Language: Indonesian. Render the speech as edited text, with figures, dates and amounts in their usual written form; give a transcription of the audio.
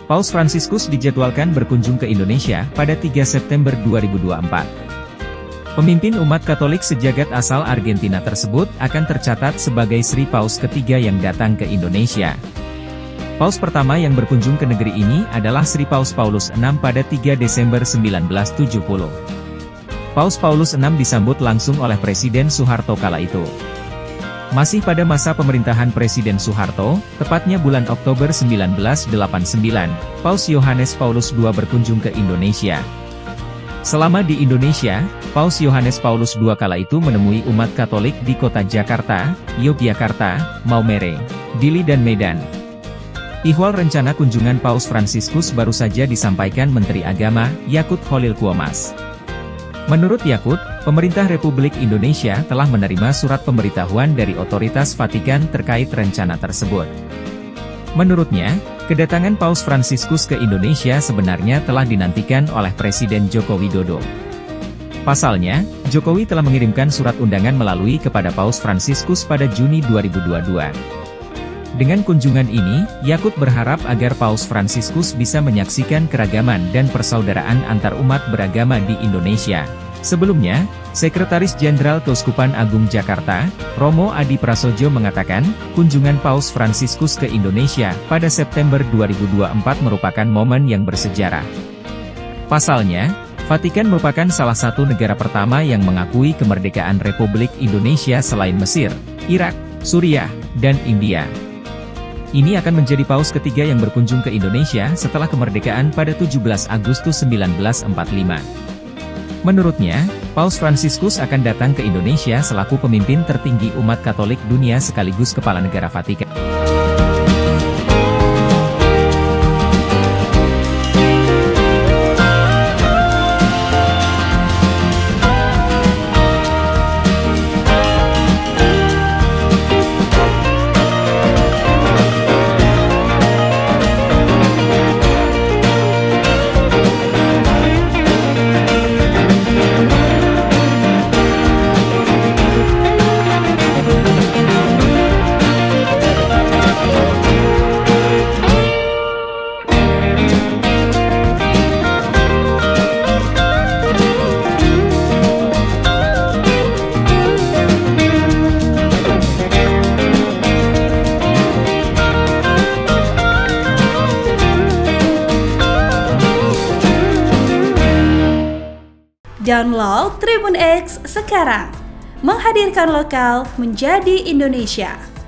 Paus Fransiskus dijadwalkan berkunjung ke Indonesia pada 3 September 2024. Pemimpin umat Katolik sejagat asal Argentina tersebut akan tercatat sebagai Sri Paus ketiga yang datang ke Indonesia. Paus pertama yang berkunjung ke negeri ini adalah Sri Paus Paulus VI pada 3 Desember 1970. Paus Paulus VI disambut langsung oleh Presiden Soeharto kala itu. Masih pada masa pemerintahan Presiden Soeharto, tepatnya bulan Oktober 1989, Paus Yohanes Paulus II berkunjung ke Indonesia. Selama di Indonesia, Paus Yohanes Paulus II kala itu menemui umat Katolik di kota Jakarta, Yogyakarta, Maumere, Dili dan Medan. Ihwal rencana kunjungan Paus Fransiskus baru saja disampaikan Menteri Agama, Yakut Khalil Quomas. Menurut Yakut, pemerintah Republik Indonesia telah menerima surat pemberitahuan dari otoritas Vatikan terkait rencana tersebut. Menurutnya, kedatangan Paus Fransiskus ke Indonesia sebenarnya telah dinantikan oleh Presiden Joko Widodo. Pasalnya, Jokowi telah mengirimkan surat undangan melalui kepada Paus Fransiskus pada Juni 2022. Dengan kunjungan ini, Yakut berharap agar Paus Fransiskus bisa menyaksikan keragaman dan persaudaraan antar umat beragama di Indonesia. Sebelumnya, Sekretaris Jenderal Keuskupan Agung Jakarta, Romo Adi Prasojo mengatakan, kunjungan Paus Fransiskus ke Indonesia pada September 2024 merupakan momen yang bersejarah. Pasalnya, Vatikan merupakan salah satu negara pertama yang mengakui kemerdekaan Republik Indonesia selain Mesir, Irak, Suriah, dan India. Ini akan menjadi Paus ketiga yang berkunjung ke Indonesia setelah kemerdekaan pada 17 Agustus 1945. Menurutnya, Paus Fransiskus akan datang ke Indonesia selaku pemimpin tertinggi umat Katolik dunia sekaligus Kepala Negara Vatikan. Download Tribun X sekarang, menghadirkan lokal menjadi Indonesia.